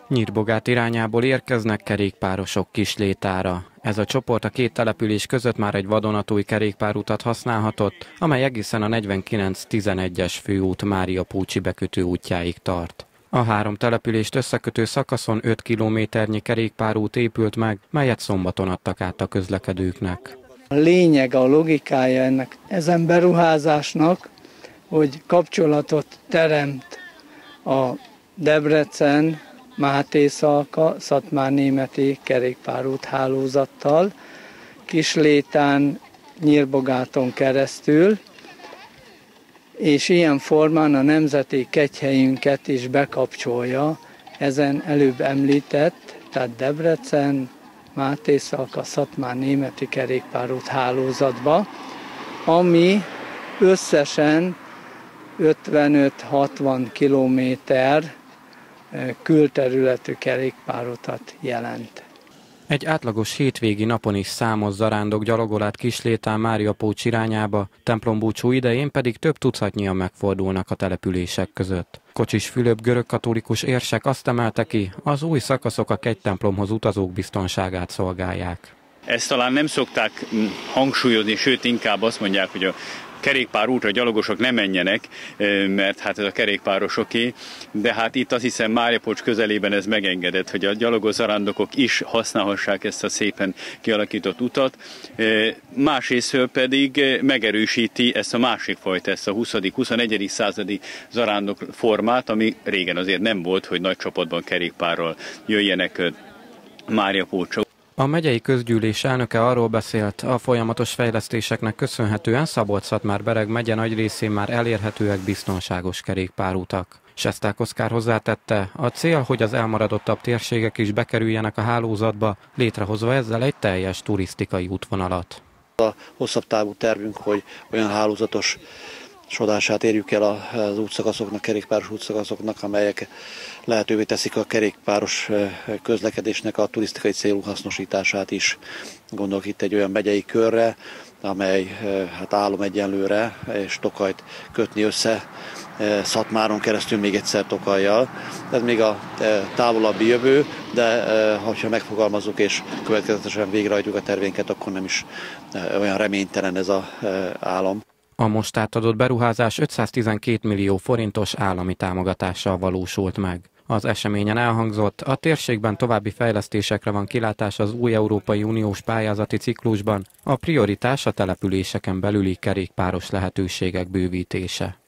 Nyírbogát irányából érkeznek kerékpárosok Kislétára. Ez a csoport a két település között már egy vadonatúj kerékpárutat használhatott, amely egészen a 49-11-es főút Mária-Pócsi bekötő útjáig tart. A három települést összekötő szakaszon 5 kilométernyi kerékpárút épült meg, melyet szombaton adtak át a közlekedőknek. A lényeg, a logikája ennek ezen beruházásnak, hogy kapcsolatot teremt a Debrecen, Mátészalka, Szatmárnémeti kerékpárút hálózattal, Kislétán, Nyírbogáton keresztül, és ilyen formán a nemzeti kegyhelyünket is bekapcsolja ezen előbb említett, tehát Debrecen, Mátészalka, Szatmárnémeti kerékpárút hálózatba, ami összesen 55-60 kilométer külterületű kerékpárutat jelent. Egy átlagos hétvégi napon is számos zarándok gyalogol át Kislétán Mária-Pócs irányába, templombúcsú idején pedig több tucatnyian megfordulnak a települések között. Kocsis Fülöp görögkatolikus érsek azt emelte ki, az új szakaszok a kegytemplomhoz utazók biztonságát szolgálják. Ezt talán nem szokták hangsúlyozni, sőt inkább azt mondják, hogy a kerékpárútra gyalogosok ne menjenek, mert hát ez a kerékpárosoké, de hát itt azt hiszem Mária-Pócs közelében ez megengedett, hogy a gyalogos zarándokok is használhassák ezt a szépen kialakított utat. Másrésztről pedig megerősíti ezt a másik fajta, ezt a 20.-21. századi zarándok formát, ami régen azért nem volt, hogy nagy csapatban kerékpárral jöjjenek Mária-Pócsra. A megyei közgyűlés elnöke arról beszélt, a folyamatos fejlesztéseknek köszönhetően Szabolcs-Szatmár-Bereg megye nagy részén már elérhetőek biztonságos kerékpárutak. Sesták Oszkár hozzátette, a cél, hogy az elmaradottabb térségek is bekerüljenek a hálózatba, létrehozva ezzel egy teljes turisztikai útvonalat. A hosszabb távú tervünk, hogy olyan hálózatos sodását érjük el az útszakaszoknak, kerékpáros útszakaszoknak, amelyek lehetővé teszik a kerékpáros közlekedésnek a turisztikai célú hasznosítását is. Gondolok itt egy olyan megyei körre, amely hát álom egyenlőre, és Tokajt kötni össze Szatmáron keresztül még egyszer Tokajjal. Ez még a távolabbi jövő, de ha megfogalmazzuk és következetesen végrehajtjuk a tervénket, akkor nem is olyan reménytelen ez az álom. A most átadott beruházás 512 millió forintos állami támogatással valósult meg. Az eseményen elhangzott, a térségben további fejlesztésekre van kilátás az új Európai Uniós pályázati ciklusban, a prioritás a településeken belüli kerékpáros lehetőségek bővítése.